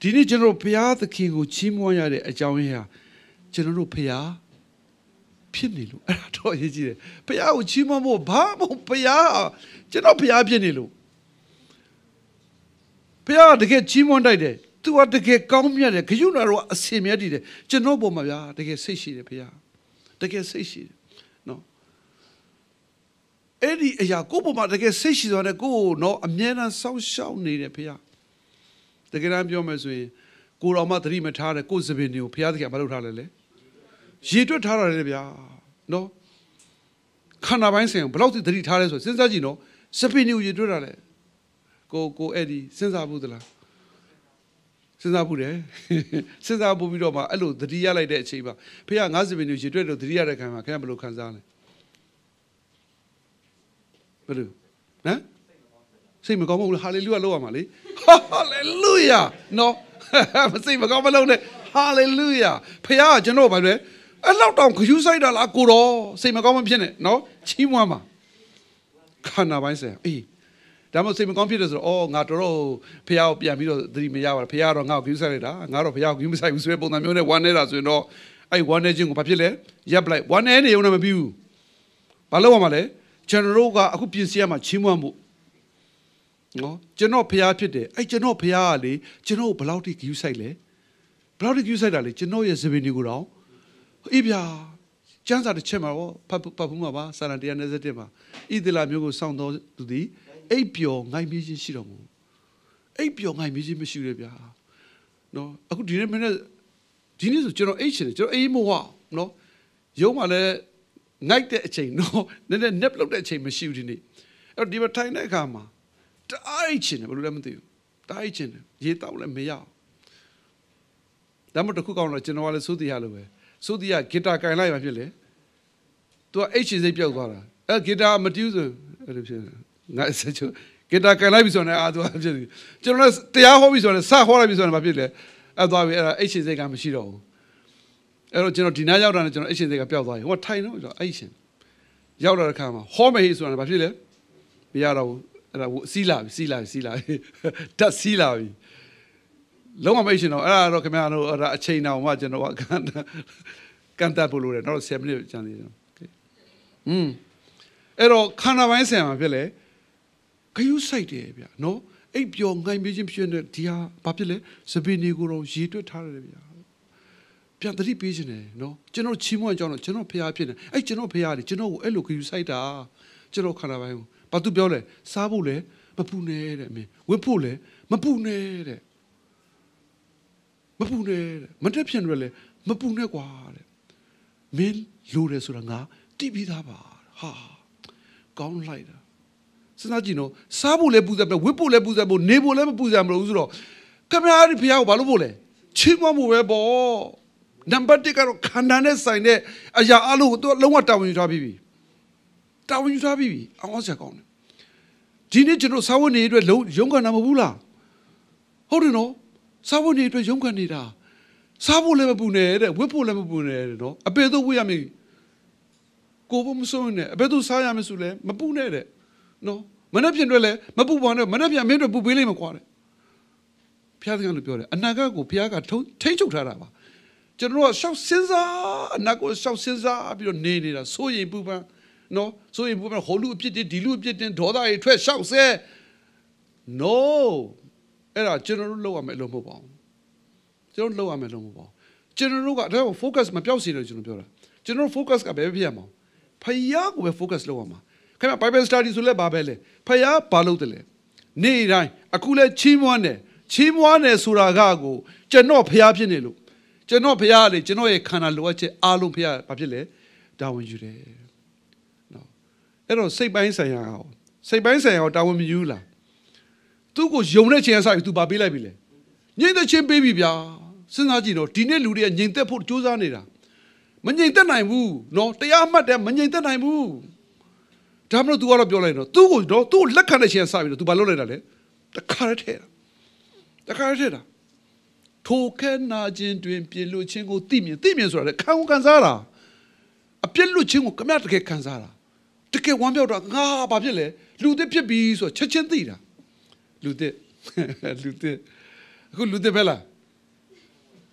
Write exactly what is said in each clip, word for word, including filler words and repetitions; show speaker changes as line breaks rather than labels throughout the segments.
Dini general Pia the king who chimwaya a jawia general Pia Pinilu. I told you, Pia chimamo babo Pia general Pia Pinilu. Pia to get chimon died. To what to get comia, the Kayuna Simia did. Genobo Maya, they get sashi, Pia. They get sashi. No. Eddie Yacobo, they get sashi on a go, no, a man and so shall need a Pia. The Grand Biomers, go on my dream at Hara, goes the new Piazza Balutale. She do Tarabia. No. Canavine saying, but out the three Taras, since I know, Sapinu, you do that. Go, go, Eddie, since I would. Since I would, since I would be on my allo, the dear like that chamber. Pia Nazavin, you dread of the dear Campbell Canzale. But, eh? Say, Magomo, hallelujah, lower Mali. Hallelujah. No, say, Magomo, hallelujah. Pia, Genova, a lot of you say that I could say, Magomo, no, Chimwama. Canna, I say, eh. Damo say, computers are all natural, pay out Piamino, three Mia, pay out on how you say that, not of how you say, we swear on the moon, one as you know. I one edging of Papile, yep, like one end, you know, a view. Palomale, General, I hope you see my Chimwamu. No, General Pia Pite, I General Piali, General Blautic, you say, le. Blautic, you say that, General is a viniguro. Ibia, Chance at the chamber, Papuma, Sanadia Nezatema, Idila Mugo sound to thee. Apio, nine million shilong. Apio, nine million machine. No, I could remember genius of general agent, your aim wow. No, you want a night that chain, no, then a nep of that chain machine in it. Or the Batina Kama. The Ichin, what do you? The Ichin, yet out and me out. Damn to cook on a general Sudi Halloway. Sudia, guitar can I feel to a H is a pure a guitar Medusa. Get that can I be on a journalist, they are always on a Sahara is on a papilla. I thought we are H is a gamashiro. I don't deny out on a general H is a pure. What time is Asian? Yauda Kama, Home is on a papilla. We are Sila, Sila, Sila. That's Sila. Long of I recommend a chain now, margin or Cantabulu, not seven channel. Hm. Ero Canavine Sam, Ville. Can you say, dear? No, eight young nine million dear Papile, Sabini Guru, she to Tarabia. Piantri Pigeon, no, General Chimo and General General Piapin, I General Piari, General Elo, you say that, General Canavine, but to Biole, Sabule, Mapune, me, Wepule, Mapune, Mapune, Matapian really, Mapune Guard, Mil, Lure Suranga, Tibidaba, ha, gone lighter. Sanajino, Sabule Buzabo, Whipple Buzabo, Nebule Buzamo, Camari Pia Balubole, Chimamu Webo, Nambatica Candanes sign it, Aya Alu, Loma Town Utabi. Town Utabi, I was a con. Genie General Sawani, Junga Namabula. How do you know? Sawani to Junga Nida. Sabule Bune, Whipple Bune, no, a better way I mean. Go from Sone, a better Sayamisule, Mapune. No, Manapian Rele, Mapuana, Manapia made a Bubili Maquare. Piagan the Pure, and Nagago Piaga Tajo Tarava. General South Caesar, Nago South Caesar, your name, so ye booba. No, so ye booba, Holu Pit, Dilu Pit, and Toda, a twelve shouts there. No, era General Lower Melomo. General Lower Melomo. General got focus my Piausi, General Focus got baby ammo. Payag will focus lower. Come on, Bible studies to le Babele. Paya Palutele. Nay, a cool Chimwane, Chimwane Suragago, Geno Piapinelu, Geno Piali, Genoe Canaluace, Alumpia Papile, down you there. No. I don't say by saying, say by saying, down Mula. Two goes Yonachi aside to Babila Bile. Neither Chim baby Bia, Senagino, Tine Ludia, Ninte put Juzanida. Manita Naimu, no, they are Madame Manita Naimu. Tamno tu ora bioleno. Tu no, tu la kana chen sabi tu balole dale. The carrot. The carrot. Token na jin twin pielu chingo timi, timi so le kan kanzara. A pielu chingo kamya te kanzara. Te ke wan pyaw da nga ba phit le. Lu te phit bi so chet chin ti da. Lu te. Lu te. Aku lu te phela.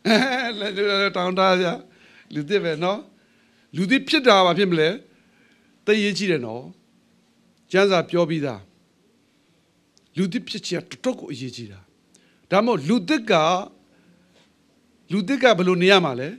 တောင်းတာဗျာလူသစ်ပဲနော်လူသစ်ဖြစ်တာပါဖြစ်မလဲသိရေးကြည့်တယ်နော်ကျမ်းစာပြောပြီးသားလူသစ်ဖြစ်ချင်တော်တော်ကိုအရေးကြီးတာဒါမှမဟုတ်လူသစ်ကလူသစ်ကဘယ်လိုနေရမှာလဲ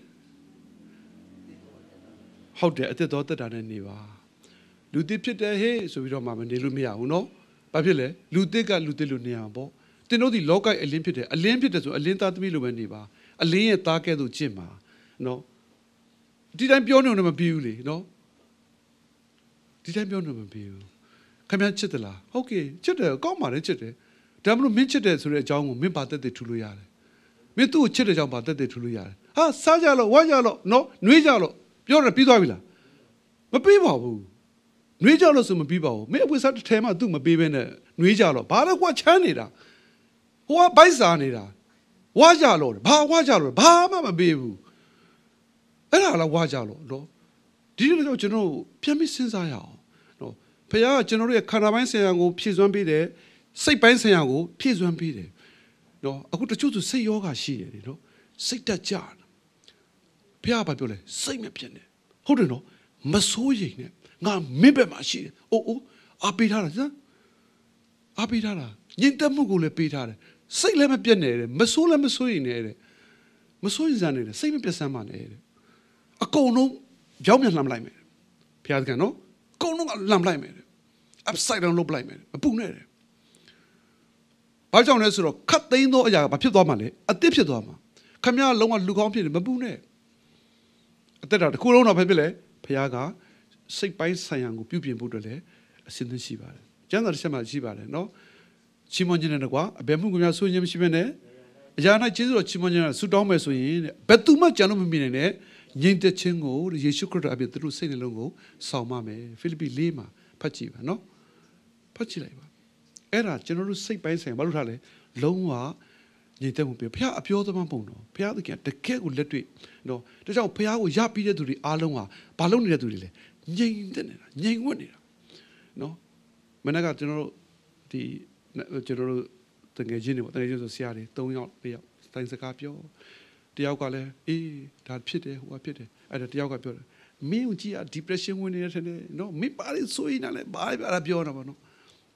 ဟုတ်တယ်အသက်တော်တက်တာနဲ့နေပါလူသစ်ဖြစ်တယ်ဟေးဆိုပြီးတော့မှမနေလို့မရဘူးနော်ဘာဖြစ်လဲလူသစ်ကလူသစ်လိုနေအောင်ပေါ့တင်တို့ဒီလောကအလင်းဖြစ်တယ်အလင်းဖြစ်တယ်ဆိုအလင်းသားသမီးလိုပဲနေပါအလင်းရဲ့သားကဲ့သို့ကျင့်ပါနော်ဒီတိုင်းပြောနေတော့မပြီးဘူးလေနော်ဒီတိုင်းပြောနေမပြီးဘူးခင်ဗျားချစ်တယ်လားဟုတ်ကဲ့ချစ်တယ်ကောင်းပါလေချစ်တယ်ဒါမှမဟုတ်မင်းချစ်တယ်ဆိုတဲ့အကြောင်းကိုမင်းပါတက်တက်ထူလို့ရတယ်မင်းသူ့ကိုချစ်တဲ့အကြောင်းပါတက်တက်ထူလို့ရတယ်ဟာစားကြလို့ဝါကြလို့နော်နှွေးကြလို့ပြောတယ်ပြီးသွားပြီလားမပြီးပါဘူးနှွေးကြလို့ဆိုမပြီးပါဘူးမင်းအဝိစားတစ်ထဲမှာသူ့မပေးဘဲနဲ့နှွေးကြလို့ဘာလဲကွာချမ်းနေတာဟိုကဘိုက်စားနေတာဝါကြလို့ဘာဝါကြလို့ဘာမှမပေးဘူးအဲ့ဒါလားဝါကြလို့နော်ဒီလိုတော့ကျွန်တော်ပြန်ပြီးစဉ်းစားရအောင်နော်ဖခင်ကကျွန်တော်တို့ရဲ့ခန္ဓာပိုင်းဆရာကိုဖြည့်စွမ်းပေးတယ်စိတ်ပိုင်းဆရာကိုဖြည့်စွမ်းပေးတယ်နော်အခုတချို့ဆိုစိတ်ယောဂရှိတယ်နော်စိတ်တက်ကြတယ်ဖခင်ကပြောလဲစိတ်မဖြစ်နဲ့ဟုတ်တယ်နော်မစိုးရိမ်နဲ့ငါမင်းဘက်မှာရှိတယ်အိုးအိုးအားပေးထားတာစမ်းအားပေးထားတာညင်တက်မှုကိုလည်းပေးထားတယ်စိတ်လည်းမပြတ်နဲ့တဲ့မစိုးလည်းမစိုးရိမ်နဲ့တဲ့မစိုးရိမ်စမ်းနဲ့စိတ်မပြတ်စမ်းပါနဲ့တဲ့အကုန်လုံးကြောင်းပြန်လှမ်းလိုက်မယ်ဖခင်ကနော်အကုန်လုံးကလှမ်းလိုက်မယ် upside down လုပ်လိုက်မယ်မပူနဲ့တဲ့ဘာကြောင့်လဲဆိုတော့ခတ်သိမ်းသောအရာကဘာဖြစ်သွားမှာလဲအသစ်ဖြစ်သွားမှာခမရလုံးဝလူကောင်းဖြစ်တယ်မပူနဲ့အသက်တာတစ်ခုလုံးတော့ဖြစ်လဲဖခင်ကစိတ်ပိုင်းဆိုင်ရာကိုပြုပြင်ဖို့အတွက်လည်းအစဉ်သင့်ရှိပါတယ်ကျမ်းစာတစ်ချက်မှရှိပါတယ်နော်ချီးမွမ်းခြင်းနဲ့ကွာအဘယ်မှုကများဆိုရင်မရှိဘဲနဲ့အရာ၌ကျေးဇူးတော်ချီးမွမ်းခြင်းနဲ့ဆုတောင်းမယ်ဆိုရင်တဲ့ဘယ်သူမှကြံလို့မမြင်နိုင်တဲ့ငြိမ်သက်ခြင်းကိုယေရှုခရစ်တော်အပြင်သူတို့စိတ်နှလုံးကိုဆောင်မမယ်ဖိလိပ္ပိ၄မှာဖတ်ကြည့်ပါနော်ဖတ်ကြည့်လိုက်ပါအဲ့ဒါကျွန်တော်တို့စိတ်ပိုင်းဆိုင်ဘာလို့ထားလဲလုံးဝငြိမ်သက်မှုပြဖခင်အပြောသမားပုံတော့ဖခင်တကယ်တကယ်ကိုလက်တွေ့နော်ဒါကြောင့်ဖခင်ကိုရပြီးတဲ့သူတွေအားလုံးဟာဘာလုပ်နေတဲ့သူတွေလဲငြိမ်သက်နေတာငြိမ်ဝတ်နေတာနော်မနေ့ကကျွန်တော်တို့ဒီကျွန်တော်တို့တကယ်ချင်းတွေပေါ့တကယ်ချင်းဆိုဆရာတွေ၃ယောက်၄ယောက်တိုင်းစကားပြောတယောက်ကလည်းအေးဒါဖြစ်တယ်ဟိုကဖြစ်တယ်အဲ့ဒါတယောက်ကပြောတယ်မင်းကြီးက depression ဝင်နေတယ်ထင်တယ်နော်မင်းပါလိဆိုရင်လည်းဘာလဲအဲ့ဒါပြောတာပေါ့နော်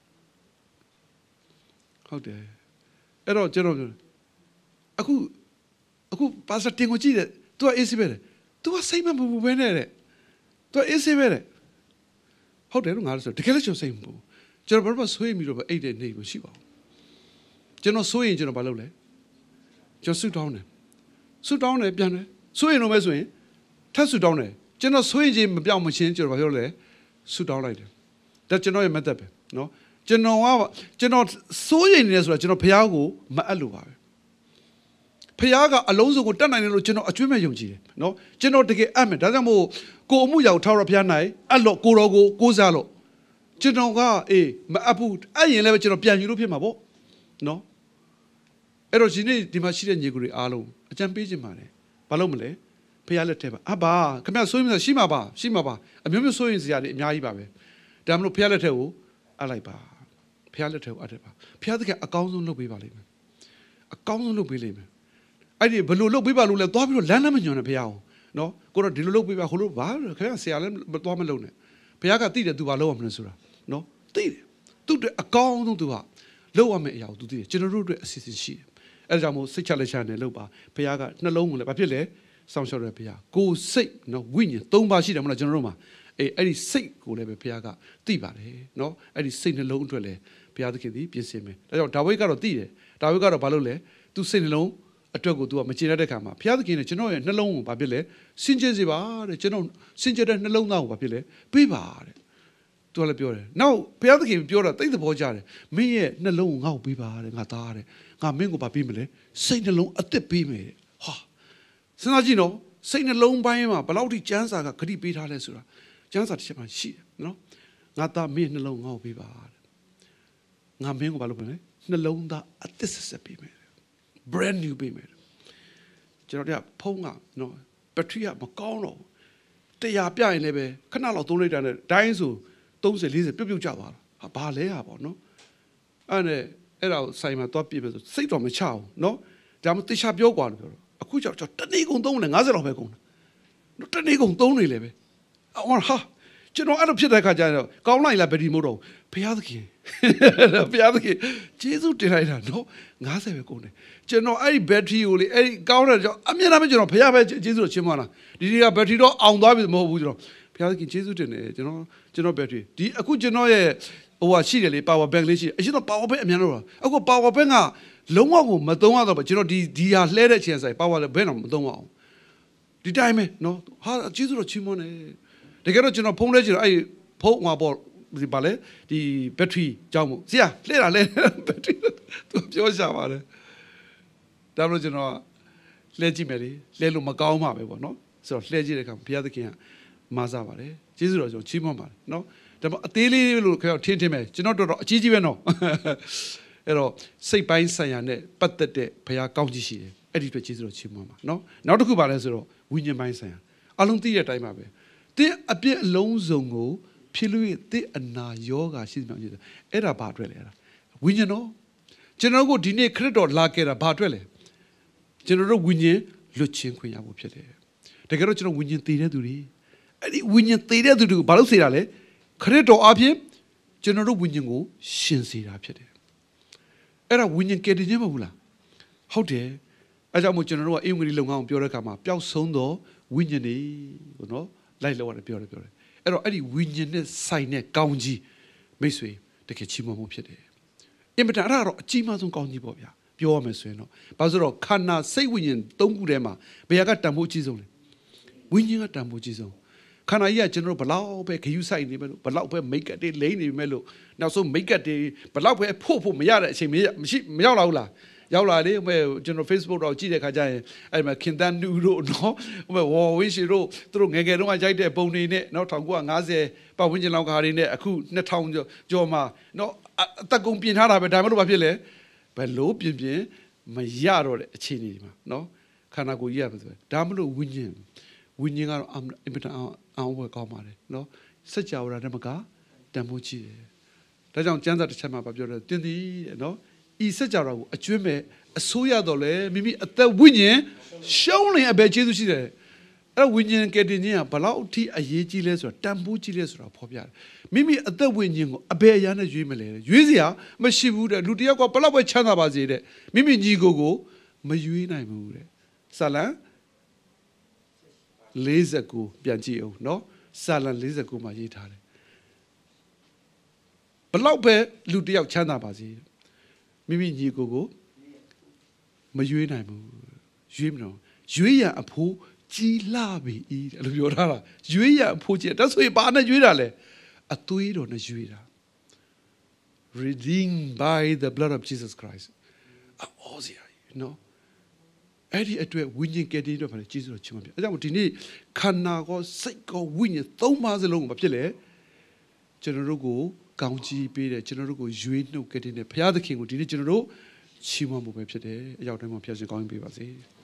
ဟုတ်တယ်အဲ့တော့ကျွန်တော်အခုအခုပါစတင်ကိုကြည့်တယ် तू ကအေးဆေးပဲတယ် तू ကစိတ်မပူပူပဲနဲ့တဲ့ तू ကအေးဆေးပဲတဲ့ဟုတ်တယ်လို့ငါဆိုတကယ်လည်းကျွန်တော်စိတ်မပူကျွန်တော်ဘာလို့ဆိုရင်ပြီးတော့အိတ်တဲ့နေမရှိပါဘူးကျွန်တော်ဆိုရင်ကျွန်တော်ဘာလုပ်လဲကျွန်တော်ဆူတောင်းတယ်ဆူတောင်းတယ်ပြန်တယ်ဆိုရင်တော့မဲဆိုရင်ထပ်ဆူတောင်းတယ်ကျွန်တော်ဆိုရင်ချင်းမပြောင်းမချင်းကျွန်တော်ဘာပြောလဲဆူတောင်းလိုက်တယ်ဒါကျွန်တော်ရဲ့ method ပဲနော်ကျွန်တော်ကကျွန်တော်စိုးရိမ်နေတယ်ဆိုတော့ကျွန်တော်ဖះကိုမအပ်လို့ပါပဲဖះကအလုံးစုံကိုတတ်နိုင်တယ်လို့ကျွန်တော်အကျွမ်းမဲ့ယုံကြည်တယ်နော်ကျွန်တော်တကယ်အပ်မယ်ဒါကြောင့်မို့ကိုအမှုရာကိုထောက်ရဖះနိုင်အပ်လို့ကိုတော်ကိုကိုးစားလို့ကျွန်တော်ကအေးမအပ်ဘူးအဲ့ရင်လည်းကျွန်တော်ပြန်ယူလို့ဖြစ်မှာပေါ့နော်အဲ့တော့ဒီနေ့ဒီမှာရှိတဲ့ညီကိုတွေအားလုံးအကြံပေးခြင်းပါတယ်ဘာလို့မလဲဖះလက်ထဲပါအဘာခင်ဗျစိုးရင်ရှိမှာပါရှိမှာပါအမျိုးမျိုးစိုးရင်စရာတွေအများကြီးပါပဲဒါမှမဟုတ်ဖះလက်ထဲကိုအပ်လိုက်ပါဖះလက်ထဲကိုအပ်တယ်ပါဖះတကအကောင်းဆုံးလုပ်ပေးပါလိမ့်မယ်အကောင်းဆုံးလုပ်ပေးလိမ့်မယ်အဲ့ဒီဘယ်လိုလုပ်ပေးပါလို့လဲသွားပြီးတော့လမ်းလမ်းမညွန်နဲ့ဖះအောင်နော်ကိုတော့ဒီလိုလုပ်ပေးပါဟိုလိုဘာခင်ဗျဆရာလည်းသွားမလုပ်နဲ့ဖះကသိတယ်သူဘာလုပ်ရမလဲဆိုတာနော်သိတယ်သူ့အတွက်အကောင်းဆုံးသူကလုပ်ရမယ့်အရာကိုသူသိတယ်ကျွန်တော်တို့အတွက်အစီအစဉ်ရှိတယ်အဲ့ဒါကြောင့်မို့စိတ်ချလက်ချနဲ့လုပ်ပါဖះကနှလုံးကိုလည်းဘာဖြစ်လဲစောင့်ရှောက်ရဖះကိုစိတ်နော်ဝိညာဉ်သုံးပါးရှိတယ်မဟုတ်လားကျွန်တော်တို့မှာအေးအဲ့ဒီစိတ်ကိုလည်းပဲဖះကသိပါတယ်နော်အဲ့ဒီစိတ်နှလုံးအတွက်လည်းဘုရားသခင်သည်ပြင်ဆင်မယ်ဒါကြောင့်ဒါဝိဒ်ကတော့သိတယ်ဒါဝိဒ်ကတော့ဘာလုပ်လဲသူစိတ်နှလုံးအတွက်ကို तू ကမကျေနပ်တဲ့ခါမှာဘုရားသခင်နဲ့ကျွန်တော်ရဲ့နှလုံးကိုဘာဖြစ်လဲစင်ကြယ်စေပါတဲ့ကျွန်တော်စင်ကြယ်တဲ့နှလုံးသားကိုဘာဖြစ်လဲပေးပါတဲ့ तू လည်းပြောတယ်နောက်ဘုရားသခင်ပြောတာတိတ်သဘောကျတယ်မင်းရဲ့နှလုံးကိုငါ့ကိုပေးပါတဲ့ငါသားတဲ့ငါမင်းကိုဘာပေးမလဲစိတ်နှလုံးအသက်ပေးမယ်ဟာစဉ်းစားကြည့်နော်စိတ်နှလုံးပိုင်းမှာဘယ်လောက်ထိကျမ်းစာကဂတိပေးထားလဲဆိုတာကျမ်းစာတစ်ချက်မှရှိတယ်နော်ငါသားမင်းနှလုံးငါ့ကိုပေးပါတဲ့ငါမင်းကိုဘာလုပ်မလဲနှလုံးသားအသက်ဆက်ဆက်ပေးမယ် brand new ပေးမယ်ကျွန်တော်တို့ကဖုန်းကနော်ဘက်ထရီကမကောင်းတော့တရားပြရင်လည်းပဲခဏလောက်သုံးလိုက်တာနဲ့ဒိုင်းဆိုသုံးဆယ်လေးဆယ်ပြုတ်ပြုတ်ကျသွားတာဟာဘာလဲဟာပေါ့နော်အဲ့နဲ့အဲ့ဒါကိုဆိုင်မှာသွားပြစ်မယ်ဆိုစိတ်တော်မချအောင်နော်ဒါမှတေချာပြောကွာလို့ပြောတော့အအခုကြောင့်ကျွန်တော်တနေ့ကုန်သုံးနေ50လောက်ပဲကုန်တယ်တနေ့ကုန်သုံးနေလေပဲအော်ဟာကျွန်တော်အဲ့လိုဖြစ်တဲ့ခါကျတော့ကောင်းလိုက်လားဘယ်ဒီမို့တော့ဘုရားသခင်ဘုရားသခင်ကျေးဇူးတင်လိုက်တာနော်50ပဲကုန်တယ်ကျွန်တော်အဲ့ဒီဘက်ထရီကိုလေအဲ့ဒီကောင်းတဲ့ကြောင့်အမြဲတမ်းကျွန်တော်ဘုရားပဲကျေးဇူးတော်ချီးမွမ်းတာဒီဒီကဘက်ထရီတော့အောင်သွားပြီမဟုတ်ဘူးကျွန်တော်ဘုရားသခင်ကျေးဇူးတင်တယ်ကျွန်တော်ကျွန်တော်ဘက်ထရီဒီအခုကျွန်တော်ရဲ့ဟိုဟာရှိတယ်လေ power bank လေးရှိတယ်အရင်တော့ power bank အများလို့အခု power bank ကလုံးဝကိုမသုံးရတော့ကျွန်တော်ဒီဒီဟာလှဲတဲ့ချိန်ဆိုင် power bank တော့မသုံးအောင်ဒီတိုင်းပဲနော်ဟာကျေးဇူးတော်ချီးမွမ်းတယ်တကယ်တော့ကျွန်တော်ဖုန်းလဲကျွန်တော်အဲ့ဖုန်းဟွာပေါ့ဒီပါလေဒီဘက်ထရီကြောင်းမို့ဆရာလှဲတာလဲဘက်ထရီသူပြောရှာပါတယ်ဒါမှမဟုတ်ကျွန်တော်လှဲကြည့်မယ်လေလှဲလို့မကောင်းမှပဲပေါ့နော်ဆိုတော့လှဲကြည့်တဲ့အခါဘုရားသခင်ကမဆပါတယ်ကျေးဇူးတော်ကျွန်တော်ချီးမွမ်းပါတယ်နော်ဒါပေမဲ့အသေးလေးလို့ခင်ဗျာထင်းထင်းမယ်ကျွန်တော်တော်တော်အကြီးကြီးပဲနော်အဲ့တော့စိတ်ပိုင်းဆိုင်ရာနဲ့ပတ်သက်တဲ့ဘုရားကောင်းကြီးရှိတယ်အဲ့ဒီအတွက်ကျေးဇူးတော်ချီးမွမ်းပါနော်နောက်တစ်ခုပါလဲဆိုတော့ဝိညာဉ်ပိုင်းဆိုင်ရာအလုံးသိတဲ့အတိုင်းပါပဲတင်းအပြည့်အလုံးစုံကိုဖြစ်လို့တင်းအနာယောဂါရှိတယ်မျိုးအဲ့ဒါဘာအတွက်လဲအဲ့ဒါဝိညာဉ်တော်ကျွန်တော်တို့ဒီနေ့ခရစ်တော်လာခဲ့တာဘာအတွက်လဲကျွန်တော်တို့ဝိညာဉ်လွတ်ချင်းခွင့်ရဖို့ဖြစ်တယ်တကယ်တော့ကျွန်တော်ဝိညာဉ်တည်တဲ့သူတွေအဲ့ဒီဝိညာဉ်တည်တဲ့သူတွေကိုဘာလို့စေတာလဲခရစ်တော်အပြင်ကျွန်တော်တို့ဝိညာဉ်ကိုရှင်စေတာဖြစ်တယ်အဲ့ဒါဝိညာဉ်ကယ်တင်ခြင်းမဟုတ်ဘူးလားဟုတ်တယ်အဲကြောင့်မို့ကျွန်တော်တို့ကအင်္ဂလိပ်လုံငန်းကိုပြောတဲ့အခါမှာပျောက်ဆုံးသောဝိညာဉ်တွေကိုနော်လိုက်လောက်ရတယ်ပြောတယ်ပြောတယ်အဲ့တော့အဲ့ဒီဝိညာဉ်နဲ့ဆိုင်တဲ့ကောင်းကြီးမိတ်ဆွေတကယ်ချီးမွမ်းမှုဖြစ်တယ်အင်မတန်အဲ့ဒါတော့အကြီးမားဆုံးကောင်းကြီးပေါ့ဗျာပြောရမယ်ဆိုရင်တော့ဘာလို့ဆိုတော့ခန္ဓာစိတ်ဝိညာဉ်သုံးခုထဲမှာဘယ်ဟာကတန်ဖိုးအကြီးဆုံးလဲဝိညာဉ်ကတန်ဖိုးအကြီးဆုံးခန္ဓာကြီးကကျွန်တော်တို့ဘလောက်ပဲခယူးဆိုင်နေမယ်လို့ဘလောက်ပဲမိတ်ကတ်တွေလိမ့်နေမယ်လို့နောက်ဆုံးမိတ်ကတ်တွေဘလောက်ပဲဖို့ဖို့မရတဲ့အချိန်မရှိမရောက်လာဘူးလားရောက်လာလေဟိုကျွန်တော် Facebook တော့ကြည့်တဲ့ခါကျရင်အဲ့မှာခင်တန်းနူတို့နော်ဟိုဝေါ်ဝင်းရှိတို့သူတို့ငယ်ငယ်တုန်းကရိုက်တဲ့ပုံတွေနဲ့နော်၁၉၅၀ပတ်ဝန်းကျင်လောက်ကဟာတွေနဲ့အခု၂၀၀၀ကျော်မှာနော်အသက်ကုန်ပြင်ထားတာပဲဒါမှမဟုတ်ဘာဖြစ်လဲဘယ်လို့ပြင်ပြင်မရတော့တဲ့အခြေအနေဒီမှာနော်ခန္ဓာကိုယ်ကြီးရပါဆိုဒါမှမဟုတ်ဝိညာဉ်ဝိညာဉ်ကတော့အင်မတန်အောင်ဝယ်ကောင်းပါတယ်နော်စัจ java ဓမ္မကတန်ဖိုးကြီးတယ်ဒါကြောင့်ကျမ်းစာတစ်ချက်မှာပြောတယ်တင်းသည်နော်ဤစัจ java ကိုအကျွမ်းမဲ့အစိုးရတော့လေမိမိအသက်ဝိညာဉ်ရှုံးနေအဘယ်ကျေးဇူးရှိတယ်အဲ့ဝိညာဉ်ကယ်တင်ခြင်းကဘလောက်အထိအရေးကြီးလဲဆိုတာတန်ဖိုးကြီးလဲဆိုတာဖော်ပြတယ်မိမိအသက်ဝိညာဉ်ကိုအဘယ်အရာနဲ့ရွေးမလဲရွေးစရာမရှိဘူးတဲ့လူတယောက်ကဘလောက်ပဲချမ်းသာပါစေတဲ့မိမိညီကိုကိုမရွေးနိုင်ဘူးတဲ့ဆာလံ၄၉ပြန်ကြည့်အောင်နော်စာလံ၄၉မှာရေးထားတယ်ဘလောက်ပဲလူတယောက်ချမ်းသာပါစေမိမိညီကိုကိုမရွေးနိုင်ဘူးရွေးမလို့ရွေးရအဖိုးကြီးလာပြီအဲ့လိုပြောထားတာရွေးရအဖိုးကြီးဒါဆိုရင်ဘာနဲ့ရွေးတာလဲအသွေးတော်နဲ့ရွေးတာ redeemed by the blood of Jesus Christ အော်စီနော်အဲ့ဒီအတွက်ဝိညာဉ်ကယ်တင်တော့ဘာလဲကျေးဇူးတော်ချီးမွမ်းပြအဲကြောင့်ဒီနေ့ခန္ဓာကောစိတ်ကောဝိညာဉ်သုံးပါးစလုံးကိုမဖြစ်လေကျွန်တော်တို့ကိုကောင်းချီးပေးတယ်ကျွန်တော်တို့ကိုရွေးနှုတ်ကယ်တင်တယ်ဘုရားသခင်ကိုဒီနေ့ကျွန်တော်တို့ချီးမွမ်းဖို့ပဲဖြစ်တယ်အကြောင်းတိုင်းမှာဖျက်ရှင်ကောင်းကြီးပေးပါစေ